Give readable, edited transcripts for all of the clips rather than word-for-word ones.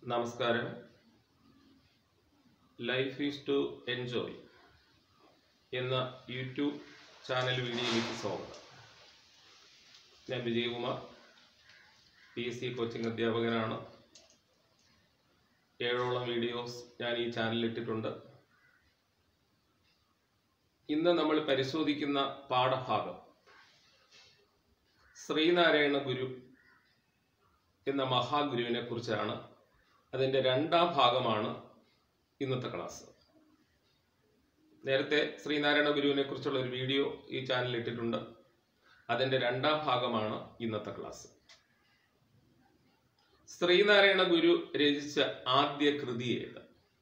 നമസ്കാരം. Life is to enjoy എന്ന YouTube channel വീഡിയോയിലേക്ക് സ്വാഗതം. ഞാൻ വിജയകുമാർ, PSC കോച്ചിങ് അധ്യാപകനാണ്. 7ഓളം വീഡിയോസ് ഞാൻ ഈ ചാനലിൽ ഇട്ടിട്ടുണ്ട്. ഇന്ന് നമ്മൾ പരിശോധിക്കുന്ന പാഠഭാഗം ശ്രീനാരായണ ഗുരു എന്ന മഹാഗുരുവിനെ കുറിച്ചാണ്. അതിൻ്റെ 2ാം ഭാഗമാണ് ഇന്നത്തെ ക്ലാസ്. നേരത്തെ ശ്രീനാരായണ ഗുരുവിനെ കുറിച്ചുള്ള ഒരു വീഡിയോ ഈ ചാനലിൽ ഇട്ടിട്ടുണ്ട്. അതിൻ്റെ 2ാം ഭാഗമാണ് ഇന്നത്തെ ക്ലാസ്. ശ്രീനാരായണ ഗുരു രചിച്ച ആദ്യ കൃതി ഏത്?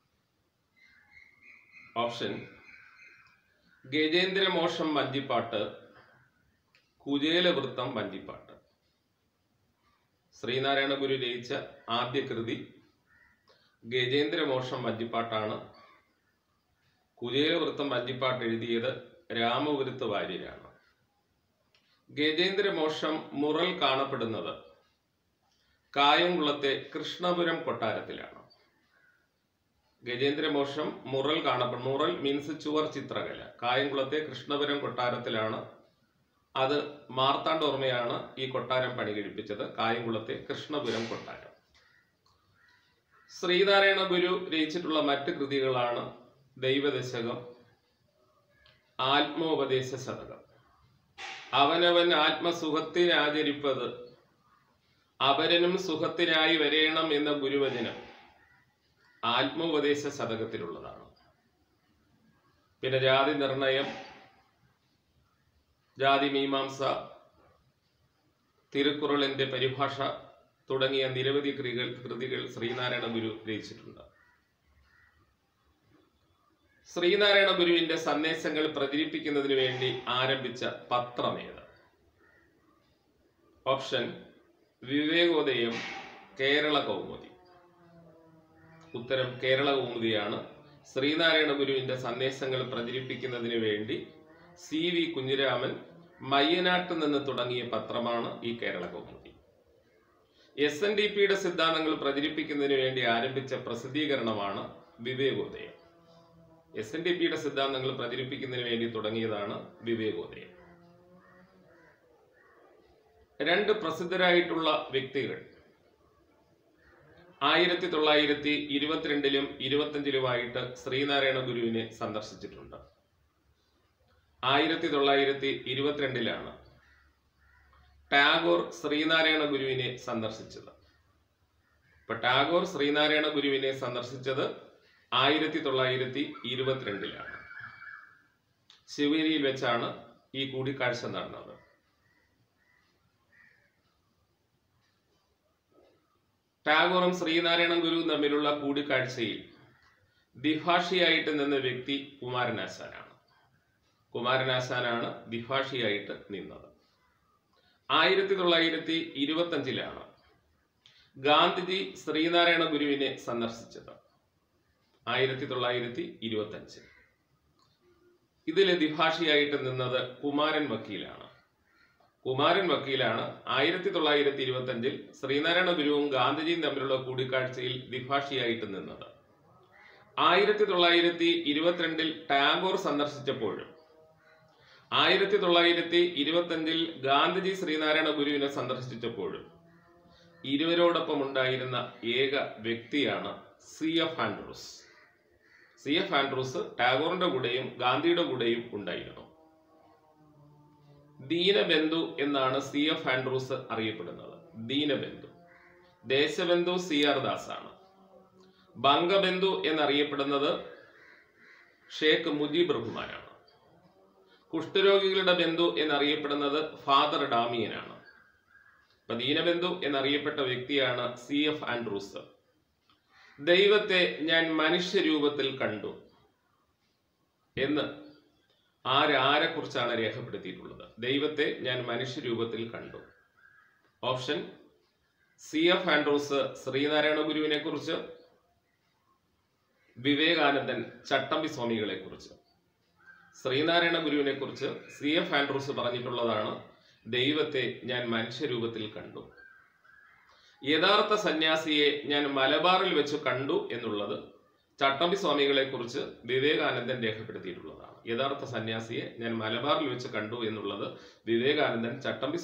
ഓപ്ഷൻ: ഗജേന്ദ്രമോക്ഷം വഞ്ചിപ്പാട്ട്, കുചേലവൃത്തം വഞ്ചിപ്പാട്ട്. ശ്രീനാരായണ ഗുരു രചിച്ച ആദ്യ കൃതി ഗജേന്ദ്രമോക്ഷം വഞ്ചിപ്പാട്ടാണ്. കുചേലവൃത്തം വഞ്ചിപ്പാട്ട് എഴുതിയത് രാമപുരത്ത് വാര്യരാണ്. ഗജേന്ദ്രമോക്ഷം മുറൽ കാണപ്പെടുന്നത് കായംകുളത്തെ കൃഷ്ണപുരം കൊട്ടാരത്തിലാണ്. ഗജേന്ദ്രമോക്ഷം മുറൽ മുറൽ മീൻസ് ചുവർ ചിത്രകല. കായംകുളത്തെ കൃഷ്ണപുരം കൊട്ടാരത്തിലാണ്. അത് മാർത്താണ്ഡവർമ്മയാണ് ഈ കൊട്ടാരം പണി കഴിപ്പിച്ചത്. കായംകുളത്തെ കൃഷ്ണപുരം കൊട്ടാരം. ശ്രീനാരായണ ഗുരു രചിച്ചിട്ടുള്ള മറ്റ് കൃതികളാണ് ദൈവദശകം, ആത്മോപദേശ ശതകം, അവനവൻ ആത്മസുഖത്തിനാചരിപ്പത് അപരനും സുഖത്തിനായി വരേണം എന്ന ഗുരുവചനം ആത്മോപദേശ ശതകത്തിലുള്ളതാണ്. പിന്നെ ജാതി നിർണയം, ജാതി മീമാംസ, തിരുക്കുറളിന്റെ പരിഭാഷ തുടങ്ങിയ നിരവധി കൃതികൾ ശ്രീനാരായണ ഗുരു രചിച്ചിട്ടുണ്ട്. ശ്രീനാരായണ ഗുരുവിന്റെ സന്ദേശങ്ങൾ പ്രചരിപ്പിക്കുന്നതിന് വേണ്ടി ആരംഭിച്ച പത്രമേത്? ഓപ്ഷൻ: വിവേകോദയം, കേരള കൗമുദി. ഉത്തരം കേരള കൗമുദിയാണ്. ശ്രീനാരായണ ഗുരുവിന്റെ സന്ദേശങ്ങൾ പ്രചരിപ്പിക്കുന്നതിന് വേണ്ടി CV കുഞ്ഞിരാമൻ മയ്യനാട്ട് നിന്ന് തുടങ്ങിയ പത്രമാണ് ഈ കേരള കൗമുദി. SNDPയുടെ സിദ്ധാന്തങ്ങൾ പ്രചരിപ്പിക്കുന്നതിന് വേണ്ടി ആരംഭിച്ച പ്രസിദ്ധീകരണമാണ് വിവേകോദയം. SNDPയുടെ സിദ്ധാന്തങ്ങൾ പ്രചരിപ്പിക്കുന്നതിന് വേണ്ടി തുടങ്ങിയതാണ് വിവേകോദയം. 2 പ്രസിദ്ധരായിട്ടുള്ള വ്യക്തികൾ 1922-ലും 25-ലുമായിട്ട് ശ്രീനാരായണ ഗുരുവിനെ സന്ദർശിച്ചിട്ടുണ്ട്. 1922-ലാണ് ടാഗോർ ശ്രീനാരായണ ഗുരുവിനെ സന്ദർശിച്ചത്. ഇപ്പൊ ടാഗോർ ശ്രീനാരായണ ഗുരുവിനെ സന്ദർശിച്ചത് 1922-ലാണ്. ശിവഗിരിയിൽ വെച്ചാണ് ഈ കൂടിക്കാഴ്ച നടന്നത്. ടാഗോറും ശ്രീനാരായണ ഗുരുവും തമ്മിലുള്ള കൂടിക്കാഴ്ചയിൽ ദ്വിഭാഷിയായിട്ട് നിന്ന വ്യക്തി കുമാരനാശാനാണ്. കുമാരനാശാനാണ് ദ്വിഭാഷിയായിട്ട് നിന്നത്. 1925-ലാണ് ഗാന്ധിജി ശ്രീനാരായണ ഗുരുവിനെ സന്ദർശിച്ചത്. 1925 ഇതിലെ ദ്വിഭാഷിയായിട്ട് നിന്നത് കുമാരൻ വക്കീലാണ്. 1925-ൽ ശ്രീനാരായണ ഗുരുവും ഗാന്ധിജിയും തമ്മിലുള്ള കൂടിക്കാഴ്ചയിൽ ദ്വിഭാഷിയായിട്ട് നിന്നത്. 1922-ൽ ടാഗോർ സന്ദർശിച്ചപ്പോഴും 1925-ൽ ഗാന്ധിജി ശ്രീനാരായണ ഗുരുവിനെ സന്ദർശിച്ചപ്പോഴും ഇരുവരോടൊപ്പം ഉണ്ടായിരുന്ന ഏക വ്യക്തിയാണ് CF ആൻഡ്രൂസ്. CF ആൻഡ്രൂസ് ടാഗോറിന്റെ കൂടെയും ഗാന്ധിയുടെ കൂടെയും ഉണ്ടായിരുന്നു. ദീനബന്ധു എന്നാണ് CF ആൻഡ്രൂസ് അറിയപ്പെടുന്നത്. ദീനബന്ധു. ദേശബന്ധു CR ദാസാണ്. ബംഗബന്ധു എന്നറിയപ്പെടുന്നത് ഷേഖ് മുജീബ് റഹ്മാനാണ്. കുഷ്ഠരോഗികളുടെ ബന്ധു എന്നറിയപ്പെടുന്നത് ഫാദർ ഡാമിയനാണ്. അപ്പൊ ദീനബന്ധു എന്നറിയപ്പെട്ട വ്യക്തിയാണ് CF ആൻഡ്രൂസ്. ദൈവത്തെ ഞാൻ മനുഷ്യരൂപത്തിൽ കണ്ടു എന്ന് ആരെ കുറിച്ചാണ് രേഖപ്പെടുത്തിയിട്ടുള്ളത്? ദൈവത്തെ ഞാൻ മനുഷ്യരൂപത്തിൽ കണ്ടു. ഓപ്ഷൻ: CF ആൻഡ്രൂസ് ശ്രീനാരായണ ഗുരുവിനെ കുറിച്ച്, വിവേകാനന്ദൻ ചട്ടമ്പി സ്വാമികളെ കുറിച്ച്. ശ്രീനാരായണ ഗുരുവിനെ കുറിച്ച് CF ആൻഡ്രൂസ് പറഞ്ഞിട്ടുള്ളതാണ് ദൈവത്തെ ഞാൻ മനുഷ്യരൂപത്തിൽ കണ്ടു. യഥാർത്ഥ സന്യാസിയെ ഞാൻ മലബാറിൽ വെച്ച് കണ്ടു എന്നുള്ളത് ചട്ടമ്പി സ്വാമികളെ കുറിച്ച് വിവേകാനന്ദൻ രേഖപ്പെടുത്തിയിട്ടുള്ളതാണ്. യഥാർത്ഥ സന്യാസിയെ ഞാൻ മലബാറിൽ വെച്ച് കണ്ടു എന്നുള്ളത് വിവേകാനന്ദൻ ചട്ടമ്പി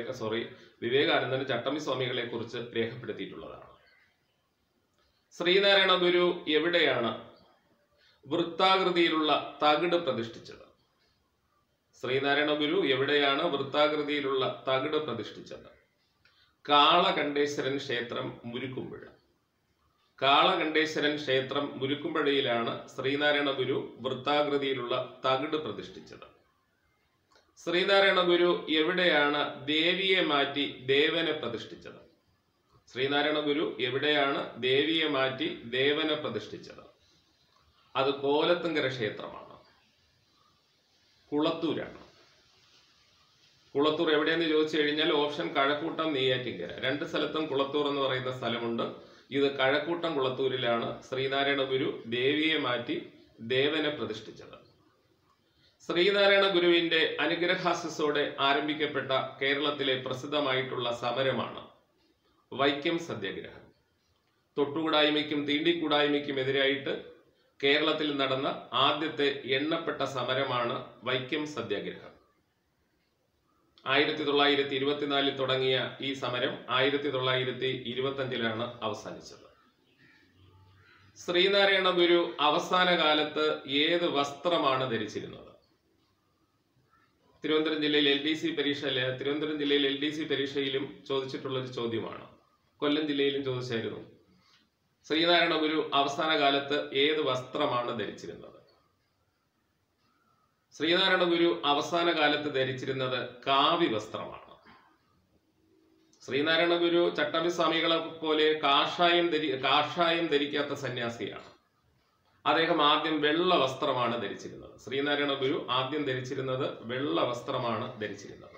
സ്വാമികളെ കുറിച്ച് രേഖപ്പെടുത്തിയിട്ടുള്ളതാണ്. ശ്രീനാരായണ ഗുരു എവിടെയാണ് വൃത്താകൃതിയിലുള്ള തകിട് പ്രതിഷ്ഠിച്ചത്? ശ്രീനാരായണ ഗുരു എവിടെയാണ് വൃത്താകൃതിയിലുള്ള തകിട് പ്രതിഷ്ഠിച്ചത്? കാളകണ്ഠേശ്വരൻ ക്ഷേത്രം മുരുക്കുമ്പുഴ. കാളകണ്ഠേശ്വരൻ ക്ഷേത്രം മുരുക്കുമ്പുഴയിലാണ് ശ്രീനാരായണ ഗുരു വൃത്താകൃതിയിലുള്ള തകിട് പ്രതിഷ്ഠിച്ചത്. ശ്രീനാരായണ ഗുരു എവിടെയാണ് ദേവിയെ മാറ്റി ദേവനെ പ്രതിഷ്ഠിച്ചത്? ശ്രീനാരായണ ഗുരു എവിടെയാണ് ദേവിയെ മാറ്റി ദേവനെ പ്രതിഷ്ഠിച്ചത്? അത് കോലത്തുങ്കര ക്ഷേത്രമാണ്, കുളത്തൂരാണ്. കുളത്തൂർ എവിടെയെന്ന് ചോദിച്ചു കഴിഞ്ഞാൽ ഓപ്ഷൻ കഴക്കൂട്ടം, നെയ്യാറ്റിൻകര. രണ്ട് സ്ഥലത്തും കുളത്തൂർ എന്ന് പറയുന്ന സ്ഥലമുണ്ട്. ഇത് കഴക്കൂട്ടം കുളത്തൂരിലാണ് ശ്രീനാരായണ ഗുരു ദേവിയെ മാറ്റി ദേവനെ പ്രതിഷ്ഠിച്ചത്. ശ്രീനാരായണ ഗുരുവിന്റെ അനുഗ്രഹാശിസോടെ ആരംഭിക്കപ്പെട്ട കേരളത്തിലെ പ്രസിദ്ധമായിട്ടുള്ള സമരമാണ് വൈക്കം സത്യാഗ്രഹം. തൊട്ടുകൂടായ്മയ്ക്കും തീണ്ടിക്കൂടായ്മയ്ക്കും എതിരായിട്ട് കേരളത്തിൽ നടന്ന ആദ്യത്തെ എണ്ണപ്പെട്ട സമരമാണ് വൈക്കം സത്യാഗ്രഹം. 1924 തുടങ്ങിയ ഈ സമരം 1925 അവസാനിച്ചത്. ശ്രീനാരായണ ഗുരു അവസാന കാലത്ത് ഏത് വസ്ത്രമാണ് ധരിച്ചിരുന്നത്? തിരുവനന്തപുരം ജില്ലയിൽ LDC പരീക്ഷയിലും ചോദിച്ചിട്ടുള്ളൊരു ചോദ്യമാണ്. കൊല്ലം ജില്ലയിലും ചോദിച്ചായിരുന്നു. ശ്രീനാരായണ ഗുരു അവസാന കാലത്ത് ഏത് വസ്ത്രമാണ് ധരിച്ചിരുന്നത്? ശ്രീനാരായണ ഗുരു അവസാന കാലത്ത് ധരിച്ചിരുന്നത് കാവി വസ്ത്രമാണ്. ശ്രീനാരായണ ഗുരു ചട്ടമ്പി സ്വാമികളെ പോലെ കാഷായം ധരിക്കാത്ത സന്യാസിയാണ്. അദ്ദേഹം ആദ്യം വെള്ള വസ്ത്രമാണ് ധരിച്ചിരുന്നത്. ശ്രീനാരായണ ഗുരു ആദ്യം ധരിച്ചിരുന്നത് വെള്ള വസ്ത്രമാണ് ധരിച്ചിരുന്നത്.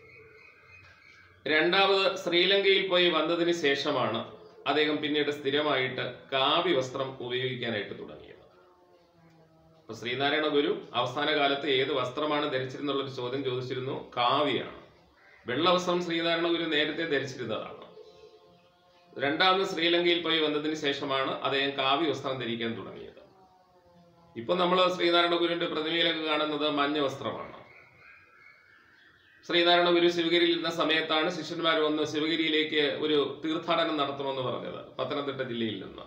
രണ്ടാമത് ശ്രീലങ്കയിൽ പോയി വന്നതിന് ശേഷമാണ് അദ്ദേഹം പിന്നീട് സ്ഥിരമായിട്ട് കാവി വസ്ത്രം ഉപയോഗിക്കാനായിട്ട് തുടങ്ങിയത്. അപ്പൊ ശ്രീനാരായണ ഗുരു അവസാന കാലത്ത് ഏത് വസ്ത്രമാണ് ധരിച്ചിരുന്നുള്ളൊരു ചോദ്യം ചോദിച്ചിരുന്നു. കാവിയാണ്. വെള്ള വസ്ത്രം ശ്രീനാരായണ ഗുരു നേരത്തെ ധരിച്ചിരുന്നതാണ്. രണ്ടാമത് ശ്രീലങ്കയിൽ പോയി വന്നതിന് ശേഷമാണ് അദ്ദേഹം കാവി വസ്ത്രം ധരിക്കാൻ തുടങ്ങിയത്. ഇപ്പൊ നമ്മൾ ശ്രീനാരായണ ഗുരുവിന്റെ പ്രതിമയിലൊക്കെ കാണുന്നത് മഞ്ഞ വസ്ത്രമാണ്. ശ്രീനാരായണ ഗുരു ശിവഗിരിയിൽ ഇരുന്ന സമയത്താണ് ശിഷ്യന്മാർ വന്ന് ശിവഗിരിയിലേക്ക് ഒരു തീർത്ഥാടനം നടത്തുമെന്ന് പറഞ്ഞത്. പത്തനംതിട്ട ജില്ലയിൽ നിന്ന്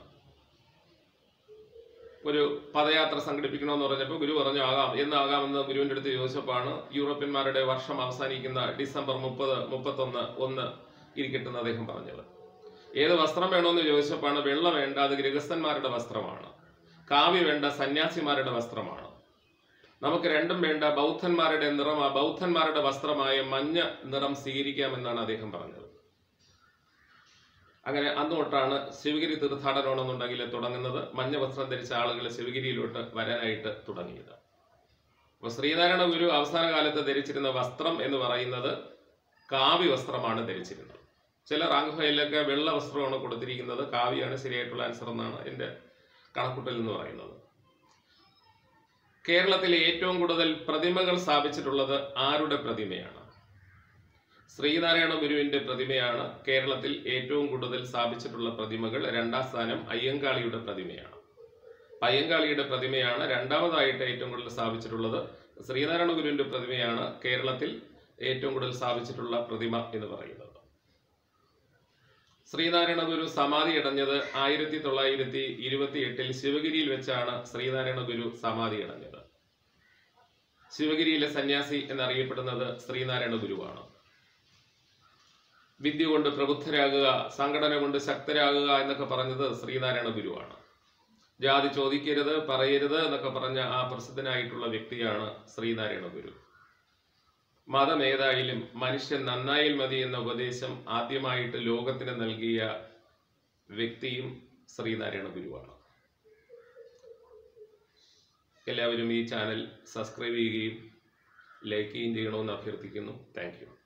ഒരു പദയാത്ര സംഘടിപ്പിക്കണമെന്ന് പറഞ്ഞപ്പോൾ ഗുരു പറഞ്ഞു ആകാമെന്ന് ഗുരുവിന്റെ അടുത്ത് ചോദിച്ചപ്പോഴാണ് യൂറോപ്യന്മാരുടെ വർഷം അവസാനിക്കുന്ന ഡിസംബർ 30-31 ഇരിക്കട്ടെന്ന് അദ്ദേഹം പറഞ്ഞത്. ഏത് വസ്ത്രം വേണമെന്ന് ചോദിച്ചപ്പോഴാണ് വെള്ള വേണ്ട, അത് ഗൃഹസ്ഥന്മാരുടെ വസ്ത്രമാണ്. കാവ്യ വേണ്ട, സന്യാസിമാരുടെ വസ്ത്രമാണ്. നമുക്ക് രണ്ടും വേണ്ട, ബൗദ്ധന്മാരുടെ വസ്ത്രമായ മഞ്ഞ നിറം സ്വീകരിക്കാമെന്നാണ് അദ്ദേഹം പറഞ്ഞത്. അങ്ങനെ അന്ന് തൊട്ടാണ് ശിവഗിരി തീർത്ഥാടനമാണെന്നുണ്ടെങ്കിൽ തുടങ്ങുന്നത്. മഞ്ഞ വസ്ത്രം ധരിച്ച ആളുകൾ ശിവഗിരിയിലോട്ട് വരാനായിട്ട് തുടങ്ങിയത്. അപ്പൊ ശ്രീനാരായണ ഗുരു അവസാന കാലത്ത് ധരിച്ചിരുന്ന വസ്ത്രം എന്ന് പറയുന്നത് കാവി വസ്ത്രമാണ് ധരിച്ചിരുന്നത്. ചില റാങ്ക് ഫയലിലൊക്കെ വെള്ള വസ്ത്രമാണ് കൊടുത്തിരിക്കുന്നത്. കാവിയാണ് ശരിയായിട്ടുള്ള ആൻസർ എന്നാണ് എൻ്റെ കണക്കൂട്ടൽ എന്ന് പറയുന്നത്. കേരളത്തിലെ ഏറ്റവും കൂടുതൽ പ്രതിമകൾ സ്ഥാപിച്ചിട്ടുള്ളത് ആരുടെ പ്രതിമയാണ്? ശ്രീനാരായണ ഗുരുവിന്റെ പ്രതിമയാണ് കേരളത്തിൽ ഏറ്റവും കൂടുതൽ സ്ഥാപിച്ചിട്ടുള്ള പ്രതിമകൾ. രണ്ടാം സ്ഥാനം അയ്യങ്കാളിയുടെ പ്രതിമയാണ്. അയ്യങ്കാളിയുടെ പ്രതിമയാണ് രണ്ടാമതായിട്ട് ഏറ്റവും കൂടുതൽ സ്ഥാപിച്ചിട്ടുള്ളത്. ശ്രീനാരായണ ഗുരുവിന്റെ പ്രതിമയാണ് കേരളത്തിൽ ഏറ്റവും കൂടുതൽ സ്ഥാപിച്ചിട്ടുള്ള പ്രതിമ എന്ന് പറയുന്നത്. ശ്രീനാരായണ ഗുരു സമാധി അടഞ്ഞത് 1928 ശിവഗിരിയിൽ വെച്ചാണ് ശ്രീനാരായണ ഗുരു സമാധി അടഞ്ഞത്. ശിവഗിരിയിലെ സന്യാസി എന്നറിയപ്പെടുന്നത് ശ്രീനാരായണ ഗുരുവാണ്. വിദ്യ കൊണ്ട് പ്രബുദ്ധരാകുക, സംഘടന കൊണ്ട് ശക്തരാകുക എന്നൊക്കെ പറഞ്ഞത് ശ്രീനാരായണ ഗുരുവാണ്. ജാതി ചോദിക്കരുത്, പറയരുത് എന്നൊക്കെ പറഞ്ഞ ആ പ്രസിദ്ധനായിട്ടുള്ള വ്യക്തിയാണ് ശ്രീനാരായണ ഗുരു. മതമേതായാലും മനുഷ്യൻ നന്നായാൽ മതി എന്ന ഉപദേശം ആദ്യമായിട്ട് ലോകത്തിന് നൽകിയ വ്യക്തിയും ശ്രീനാരായണ ഗുരുവാണ്. എല്ലാവരും ഈ ചാനൽ സബ്സ്ക്രൈബ് ചെയ്യുകയും ലൈക്ക് ചെയ്യുകയും ചെയ്യണമെന്ന് അഭ്യർത്ഥിക്കുന്നു. Thank U.